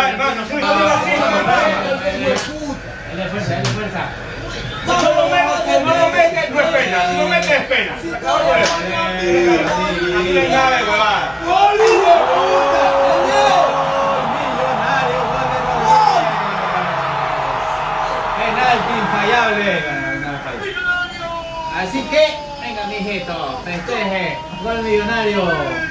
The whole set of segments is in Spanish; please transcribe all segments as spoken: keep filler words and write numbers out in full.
no, no, soy así. Dale fuerza, dale fuerza. No lo metes, no lo metes, no es pena. Si no metes, es pena. Aquí no hay nada de huevada. Penalti infallable. Así que, venga mijito, festeje, gol millonario.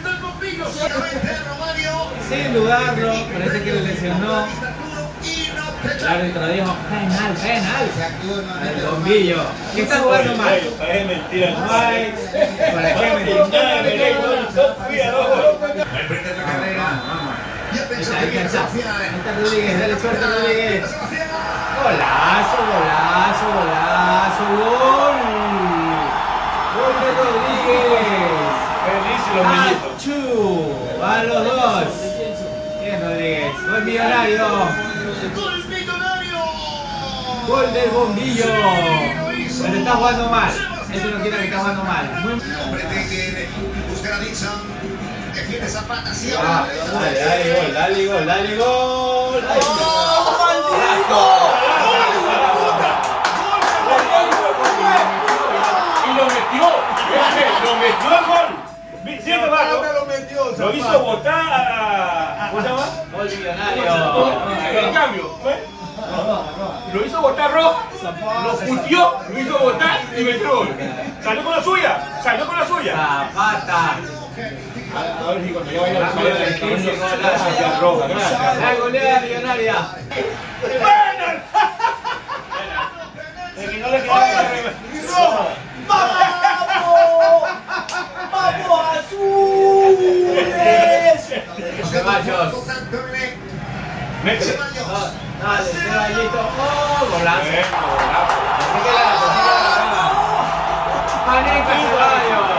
Sin dudarlo, parece que le lesionó. El árbitro dijo, penal, penal. El bombillo. ¿Qué está jugando mal? Es mentira. No hay. ¿Para qué mentira? Ahí está, ahí está. Ahí está Rodríguez, dale suerte Rodríguez. Golazo, golazo, golazo, gol. Gol de Rodríguez. Feliz los millitos. Achú, a los dos. Bien Rodríguez, gol millonario. Gol del bombillo. Pero está jugando mal. Eso no quiere que está jugando mal. Pretende buscar a Dixon. Defiende Zapata. Sí, Ah, dale, dale gol, dale gol, dale gol. ¡Oh, maldito! Y lo metió. Lo metió el gol. ¿Cierto, Marco? Lo hizo botar a... ¿Cómo se llama? Gol millonario. En cambio, ¿fue? Lo hizo botar Rojo, lo puteó, lo hizo botar y metió gol. Salió con la suya, salió con la suya. Zapata. A ver si cuando ya vaya la suya, la roja. La goleada millonaria. ¡Penal! Es que no le queda roja. ¡Vamos! ¡Vamos azules! Ceballos. Mete. Dale, Ceballito. ¡Oh, golazo! Así que la Paneca Ceballos.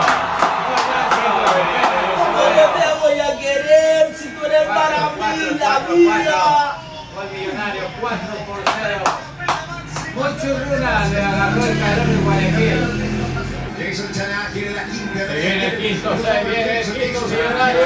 ¿Cómo yo te voy a querer si tú eres para mí la vida? Gol millonario, cuatro por cero. Mochurruna le agarró el calor de Guayaquil. Jason Chaná quiere la quinta. Se viene el quinto, se viene el quinto millonario.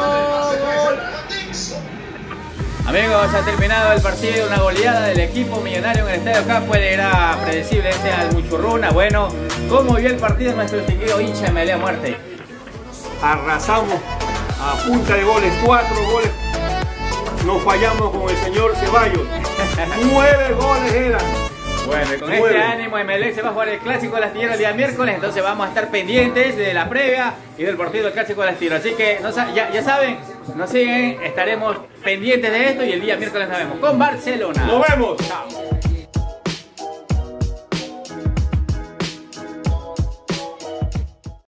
Amigos, ha terminado el partido, una goleada del equipo millonario en el Estadio Campo. Era predecible este al Muchurruna. Bueno, ¿cómo vio el partido nuestro chiquillo hincha de Melea Muerte? Arrasamos a punta de goles, cuatro goles. Nos fallamos con el señor Ceballos. Nueve goles eran. Bueno, y con Nueve. este ánimo Emelec se va a jugar el Clásico del Astillero el día miércoles, entonces vamos a estar pendientes de la previa y del partido del Clásico del Astillero. Así que no, ya, ya saben, nos siguen, estaremos pendientes de esto y el día miércoles nos vemos con Barcelona. Nos vemos. Chao.